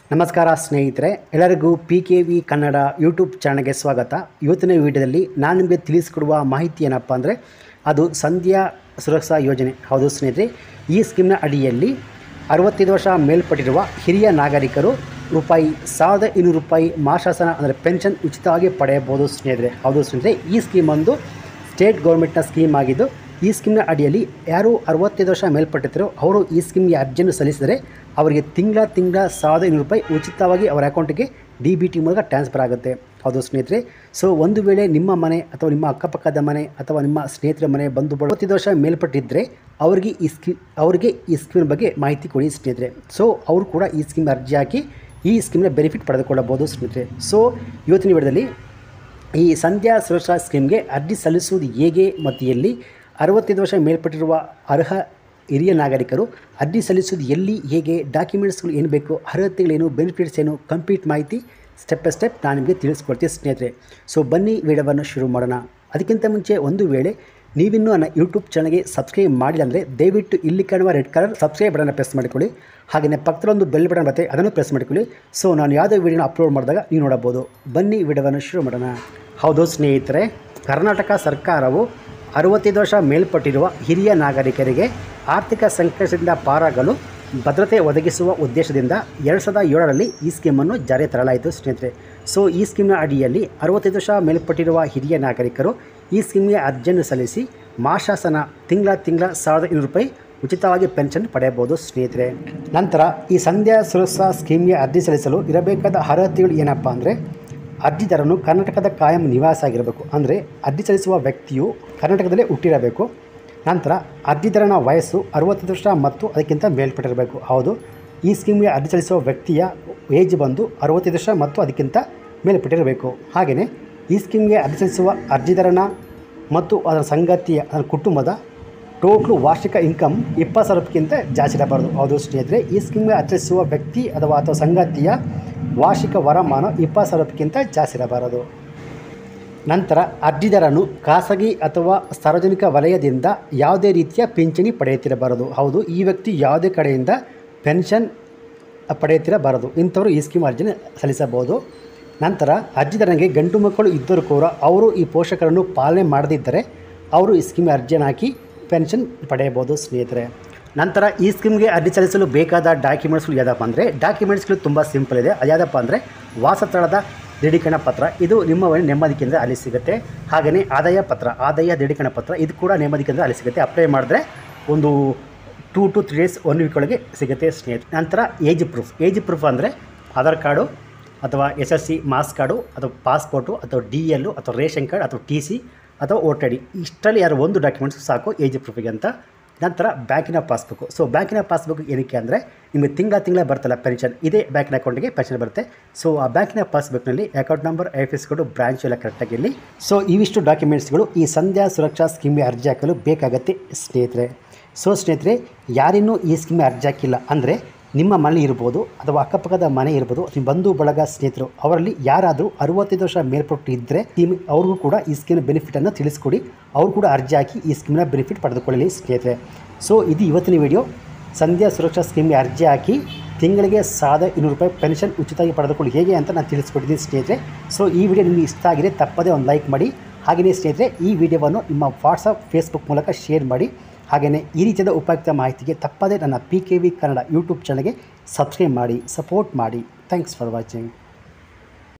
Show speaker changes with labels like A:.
A: ನಮಸ್ಕಾರ ಸ್ನೇಹಿತರೆ, ಎಲ್ಲರಿಗೂ PKV ಕನ್ನಡ ಯೂಟ್ಯೂಬ್ ಚಾನಲ್ಗೆ ಸ್ವಾಗತ. ಇವತ್ತಿನ ವಿಡಿಯೋದಲ್ಲಿ ನಾನು ನಿಮಗೆ ತಿಳಿಸಿಕೊಡುವ ಮಾಹಿತಿ ಏನಪ್ಪ ಅಂದರೆ ಅದು ಸಂಧ್ಯಾ ಸುರಕ್ಷಾ ಯೋಜನೆ. ಹೌದು ಸ್ನೇಹಿತರೆ, ಈ ಸ್ಕೀಮ್ನ ಅಡಿಯಲ್ಲಿ 65 ವರ್ಷ ಮೇಲ್ಪಟ್ಟಿರುವ ಹಿರಿಯ ನಾಗರಿಕರು ₹1200 ಮಾಸಾಸನ ಅಂದರೆ ಪೆನ್ಷನ್ ಉಚಿತವಾಗಿ ಪಡೆಯಬಹುದು ಸ್ನೇಹಿತರೆ. ಹೌದು ಸ್ನೇಹಿತರೆ, ಈ ಸ್ಕೀಮ್ ಒಂದು ಸ್ಟೇಟ್ ಗೌರ್ಮೆಂಟ್ನ ಸ್ಕೀಮ್ ಆಗಿದ್ದು ಈ ಸ್ಕೀಮ್ನ ಅಡಿಯಲ್ಲಿ ಯಾರು 65 ವರ್ಷ ಮೇಲ್ಪಟ್ಟಿರ್ತಾರೋ ಅವರು ಈ ಸ್ಕೀಮ್ಗೆ ಅರ್ಜಿಯನ್ನು ಸಲ್ಲಿಸಿದರೆ ಅವರಿಗೆ ತಿಂಗಳ ₹1200 ಉಚಿತವಾಗಿ ಅವರ ಅಕೌಂಟಿಗೆ DBT ಮೂಲಕ ಟ್ರಾನ್ಸ್ಫರ್ ಆಗುತ್ತೆ. ಹೌದು ಸ್ನೇಹಿತರೆ, ಸೊ ಒಂದು ವೇಳೆ ನಿಮ್ಮ ಮನೆ ಅಥವಾ ನಿಮ್ಮ ಅಕ್ಕಪಕ್ಕದ ಮನೆ ಅಥವಾ ನಿಮ್ಮ ಸ್ನೇಹಿತರ ಮನೆ ಬಂಧು 65 ವರ್ಷ ಮೇಲ್ಪಟ್ಟಿದ್ದರೆ ಅವರಿಗೆ ಈ ಸ್ಕೀಮ್ ಬಗ್ಗೆ ಮಾಹಿತಿ ಕೊಡಿ ಸ್ನೇಹಿತರೆ. ಸೊ ಅವರು ಕೂಡ ಈ ಸ್ಕೀಮ್ ಅರ್ಜಿ ಹಾಕಿ ಈ ಸ್ಕೀಮ್ನ ಬೆನಿಫಿಟ್ ಪಡೆದುಕೊಳ್ಳಬಹುದು ಸ್ನೇಹಿತರೆ. ಸೊ ಇವತ್ತಿನ ವಿಡಿಯೋದಲ್ಲಿ ಈ ಸಂಧ್ಯಾ ಸುರಕ್ಷಾ ಸ್ಕೀಮ್ಗೆ ಅರ್ಜಿ ಸಲ್ಲಿಸುವುದು ಹೇಗೆ ಮತ್ತು ಎಲ್ಲಿ, 65 ವರ್ಷ ಮೇಲ್ಪಟ್ಟಿರುವ ಅರ್ಹ ಹಿರಿಯ ನಾಗರಿಕರು ಅರ್ಜಿ ಸಲ್ಲಿಸುವುದು ಎಲ್ಲಿ, ಹೇಗೆ, ಡಾಕ್ಯುಮೆಂಟ್ಸ್ಗಳು ಏನು ಬೇಕು, ಅರ್ಹತೆಗಳೇನು, ಬೆನಿಫಿಟ್ಸ್ ಏನು, ಕಂಪ್ಲೀಟ್ ಮಾಹಿತಿ ಸ್ಟೆಪ್ ಬೈ ಸ್ಟೆಪ್ ನಾನು ನಿಮಗೆ ತಿಳಿಸ್ಕೊಡ್ತೀನಿ ಸ್ನೇಹಿತರೆ. ಸೊ ಬನ್ನಿ ವಿಡಿಯೋವನ್ನು ಶುರು ಮಾಡೋಣ. ಅದಕ್ಕಿಂತ ಮುಂಚೆ ಒಂದು ವೇಳೆ ನೀವಿನ್ನೂ ನನ್ನ ಯೂಟ್ಯೂಬ್ ಚಾನಲ್ಗೆ ಸಬ್ಸ್ಕ್ರೈಬ್ ಮಾಡಿಲ್ಲ ಅಂದರೆ ದಯವಿಟ್ಟು ಇಲ್ಲಿ ಕಾಣುವ ರೆಡ್ ಕಲರ್ ಸಬ್ಸ್ಕ್ರೈಬ್ ಬಟನ್ನ ಪ್ರೆಸ್ ಮಾಡಿಕೊಳ್ಳಿ. ಹಾಗೆಯೇ ಪಕ್ಕದಲ್ಲೊಂದು ಬೆಲ್ ಬಟನ್ ಬರುತ್ತೆ, ಅದನ್ನು ಪ್ರೆಸ್ ಮಾಡಿಕೊಳ್ಳಿ. ಸೊ ನಾನು ಯಾವುದೇ ವಿಡಿಯೋನ ಅಪ್ಲೋಡ್ ಮಾಡಿದಾಗ ನೀವು ನೋಡಬಹುದು. ಬನ್ನಿ ವಿಡಿಯೋವನ್ನು ಶುರು ಮಾಡೋಣ. ಹೌದು ಸ್ನೇಹಿತರೆ, ಕರ್ನಾಟಕ ಸರ್ಕಾರವು 65 ವರ್ಷ ಮೇಲ್ಪಟ್ಟಿರುವ ಹಿರಿಯ ನಾಗರಿಕರಿಗೆ ಆರ್ಥಿಕ ಸಂಕಷ್ಟದಿಂದ ಪಾರಾಗಲು ಭದ್ರತೆ ಒದಗಿಸುವ ಉದ್ದೇಶದಿಂದ 2007ರಲ್ಲಿ ಈ ಸ್ಕೀಮನ್ನು ಜಾರಿಗೆ ತರಲಾಯಿತು ಸ್ನೇಹಿತರೆ. ಸೊ ಈ ಸ್ಕೀಮ್ನ ಅಡಿಯಲ್ಲಿ 65 ವರ್ಷ ಮೇಲ್ಪಟ್ಟಿರುವ ಹಿರಿಯ ನಾಗರಿಕರು ಈ ಸ್ಕೀಮ್ಗೆ ಅರ್ಜಿಯನ್ನು ಸಲ್ಲಿಸಿ ಮಾಸಾಸನ ತಿಂಗಳ ₹1200 ಉಚಿತವಾಗಿ ಪೆನ್ಷನ್ ಪಡೆಯಬಹುದು ಸ್ನೇಹಿತರೆ. ನಂತರ ಈ ಸಂಧ್ಯಾ ಸುರಕ್ಷಾ ಸ್ಕೀಮ್ಗೆ ಅರ್ಜಿ ಸಲ್ಲಿಸಲು ಇರಬೇಕಾದ ಅರ್ಹತೆಗಳು ಏನಪ್ಪ ಅಂದರೆ ಅರ್ಜಿದಾರನು ಕರ್ನಾಟಕದ ಕಾಯಂ ನಿವಾಸ ಆಗಿರಬೇಕು, ಅಂದರೆ ಅರ್ಜಿ ಸಲ್ಲಿಸುವ ವ್ಯಕ್ತಿಯು ಕರ್ನಾಟಕದಲ್ಲೇ ಹುಟ್ಟಿರಬೇಕು. ನಂತರ ಅರ್ಜಿದಾರನ ವಯಸ್ಸು 65 ವರ್ಷ ಮತ್ತು ಅದಕ್ಕಿಂತ ಮೇಲ್ಪಟ್ಟಿರಬೇಕು. ಹೌದು, ಈ ಸ್ಕೀಮ್ಗೆ ಅರ್ಜಿ ಸಲ್ಲಿಸುವ ವ್ಯಕ್ತಿಯ ಏಜ್ ಬಂದು 65 ವರ್ಷ ಮತ್ತು ಅದಕ್ಕಿಂತ ಮೇಲ್ಪಟ್ಟಿರಬೇಕು. ಹಾಗೆಯೇ ಈ ಸ್ಕೀಮ್ಗೆ ಅರ್ಜಿ ಸಲ್ಲಿಸುವ ಅರ್ಜಿದಾರನ ಮತ್ತು ಅದರ ಸಂಗಾತಿಯ ಅದರ ಕುಟುಂಬದ ಟೋಟಲ್ ವಾರ್ಷಿಕ ಇನ್ಕಮ್ 20,000ಕ್ಕಿಂತ ಜಾಸ್ತಿ ಇರಬಾರದು. ಹೌದು ಸ್ನೇಹಿತರೆ, ಈ ಸ್ಕೀಮ್ಗೆ ಅರ್ಜಿ ಸಲ್ಲಿಸುವ ವ್ಯಕ್ತಿ ಅಥವಾ ಸಂಗಾತಿಯ ವಾರ್ಷಿಕ ವರಮಾನ 20,000ಕ್ಕಿಂತ ಜಾಸ್ತಿ ಇರಬಾರದು. ನಂತರ ಅರ್ಜಿದಾರನು ಖಾಸಗಿ ಅಥವಾ ಸಾರ್ವಜನಿಕ ವಲಯದಿಂದ ಯಾವುದೇ ರೀತಿಯ ಪಿಂಚಣಿ ಪಡೆಯುತ್ತಿರಬಾರದು. ಹೌದು, ಈ ವ್ಯಕ್ತಿ ಯಾವುದೇ ಕಡೆಯಿಂದ ಪೆನ್ಷನ್ ಪಡೆಯುತ್ತಿರಬಾರದು. ಇಂಥವರು ಈ ಸ್ಕೀಮ್ ಅರ್ಜಿನ ಸಲ್ಲಿಸಬಹುದು. ನಂತರ ಅರ್ಜಿದಾರನಿಗೆ ಗಂಡು ಮಕ್ಕಳು ಇದ್ದರೂ ಕೂಡ ಅವರು ಈ ಪೋಷಕರನ್ನು ಪಾಲನೆ ಮಾಡದಿದ್ದರೆ ಅವರು ಈ ಸ್ಕೀಮ್ ಅರ್ಜಿಯನ್ನು ಹಾಕಿ ಪೆನ್ಷನ್ ಪಡೆಯಬಹುದು ಸ್ನೇಹಿತರೆ. ನಂತರ ಈ ಸ್ಕೀಮ್ಗೆ ಅರ್ಜಿ ಸಲ್ಲಿಸಲು ಬೇಕಾದ ಡಾಕ್ಯುಮೆಂಟ್ಸ್ಗಳು ಯಾವುದಪ್ಪ ಅಂದರೆ ಡಾಕ್ಯುಮೆಂಟ್ಸ್ಗಳು ತುಂಬ ಸಿಂಪಲ್ ಇದೆ. ಅದು ಯಾವುದಪ್ಪ ಅಂದರೆ ವಾಸಸ್ಥಳದ ದೃಢೀಕರಣ ಪತ್ರ, ಇದು ನಿಮ್ಮ ನೆಮ್ಮದಿ ಕೇಂದ್ರ ಅಲ್ಲಿ ಸಿಗುತ್ತೆ. ಹಾಗೆಯೇ ಆದಾಯ ದೃಢೀಕರಣ ಪತ್ರ, ಇದು ಕೂಡ ನೆಮ್ಮದಿ ಕೇಂದ್ರ ಅಲ್ಲಿ ಸಿಗುತ್ತೆ. ಅಪ್ಲೈ ಮಾಡಿದ್ರೆ ಒಂದು 2 to 3 ಡೇಸ್ 1 ವೀಕ್ ಒಳಗೆ ಸಿಗುತ್ತೆ ಸ್ನೇಹಿತರೆ. ನಂತರ ಏಜ್ ಪ್ರೂಫ್ ಅಂದರೆ ಆಧಾರ್ ಕಾರ್ಡು ಅಥವಾ SSC ಮಾರ್ಕ್ಸ್ ಕಾರ್ಡು ಅಥವಾ ಪಾಸ್ಪೋರ್ಟು ಅಥವಾ DL ಅಥವಾ ರೇಷನ್ ಕಾರ್ಡ್ ಅಥವಾ TC ಅಥವಾ ವೋಟರ್ ID, ಇಷ್ಟರಲ್ಲಿ ಯಾರು ಒಂದು ಡಾಕ್ಯುಮೆಂಟ್ಸ್ ಸಾಕು ಏಜ್ ಪ್ರೂಫಿಗೆ ಅಂತ. ನಂತರ ಬ್ಯಾಂಕಿನ ಪಾಸ್ಬುಕ್ಕು. ಸೊ ಬ್ಯಾಂಕಿನ ಪಾಸ್ಬುಕ್ ಏನಕ್ಕೆ ಅಂದರೆ ನಿಮಗೆ ತಿಂಗಳ ಬರ್ತಲ್ಲ ಪೆನ್ಷನ್, ಇದೇ ಬ್ಯಾಂಕಿನ ಅಕೌಂಟಿಗೆ ಪೆನ್ಷನ್ ಬರುತ್ತೆ. ಸೊ ಆ ಬ್ಯಾಂಕಿನ ಪಾಸ್ಬುಕ್ನಲ್ಲಿ account number, IFSC code, branch ಎಲ್ಲ ಕರೆಕ್ಟಾಗಿರಲಿ. ಸೊ ಇವಿಷ್ಟು ಡಾಕ್ಯುಮೆಂಟ್ಸ್ಗಳು ಈ ಸಂಧ್ಯಾ ಸುರಕ್ಷಾ ಸ್ಕೀಮ್ಗೆ ಅರ್ಜಿ ಹಾಕಲು ಬೇಕಾಗತ್ತೆ ಸ್ನೇಹಿತರೆ. ಸೊ ಸ್ನೇಹಿತರೆ, ಯಾರಿನ್ನೂ ಈ ಸ್ಕೀಮ್ಗೆ ಅರ್ಜಿ ಹಾಕಿಲ್ಲ ಅಂದರೆ ನಿಮ್ಮ ಮನೆ ಇರ್ಬೋದು ಅಥವಾ ಅಕ್ಕಪಕ್ಕದ ಮನೆ ಇರ್ಬೋದು, ನಿಮ್ಮ ಬಂಧು ಬಳಗ ಸ್ನೇಹಿತರು ಅವರಲ್ಲಿ ಯಾರಾದರೂ 65 ವರ್ಷ ಮೇಲ್ಪಟ್ಟು ಇದ್ದರೆ ಅವ್ರಿಗೂ ಕೂಡ ಈ ಸ್ಕೀಮ್ನ ಬೆನಿಫಿಟನ್ನು ತಿಳಿಸ್ಕೊಡಿ. ಅವರು ಕೂಡ ಅರ್ಜಿ ಹಾಕಿ ಈ ಸ್ಕೀಮ್ನ ಬೆನಿಫಿಟ್ ಪಡೆದುಕೊಳ್ಳಲಿ ಸ್ನೇಹಿತರೆ. ಸೊ ಇದು ಇವತ್ತಿನ ವಿಡಿಯೋ. ಸಂಧ್ಯಾ ಸುರಕ್ಷಾ ಸ್ಕೀಮ್ಗೆ ಅರ್ಜಿ ಹಾಕಿ ತಿಂಗಳಿಗೆ ₹1200 ಪೆನ್ಷನ್ ಉಚಿತವಾಗಿ ಪಡೆದುಕೊಳ್ಳಿ ಹೇಗೆ ಅಂತ ನಾನು ತಿಳಿಸ್ಕೊಟ್ಟಿದ್ದೀನಿ ಸ್ನೇಹಿತರೆ. ಸೊ ಈ ವಿಡಿಯೋ ನಿಮಗೆ ಇಷ್ಟ ಆಗಿದೆ ತಪ್ಪದೇ ಒಂದು ಲೈಕ್ ಮಾಡಿ. ಹಾಗೆಯೇ ಸ್ನೇಹಿತರೆ, ಈ ವಿಡಿಯೋವನ್ನು ನಿಮ್ಮ ವಾಟ್ಸಪ್, ಫೇಸ್ಬುಕ್ ಮೂಲಕ ಶೇರ್ ಮಾಡಿ. ಹಾಗೆಯೇ ಈ ರೀತಿಯಾದ ಉಪಯುಕ್ತ ಮಾಹಿತಿಗೆ ತಪ್ಪದೇ ನನ್ನ PKV ಕನ್ನಡ ಯೂಟ್ಯೂಬ್ ಚಾನಲ್ಗೆ ಸಬ್ಸ್ಕ್ರೈಬ್ ಮಾಡಿ, ಸಪೋರ್ಟ್ ಮಾಡಿ. Thanks for watching.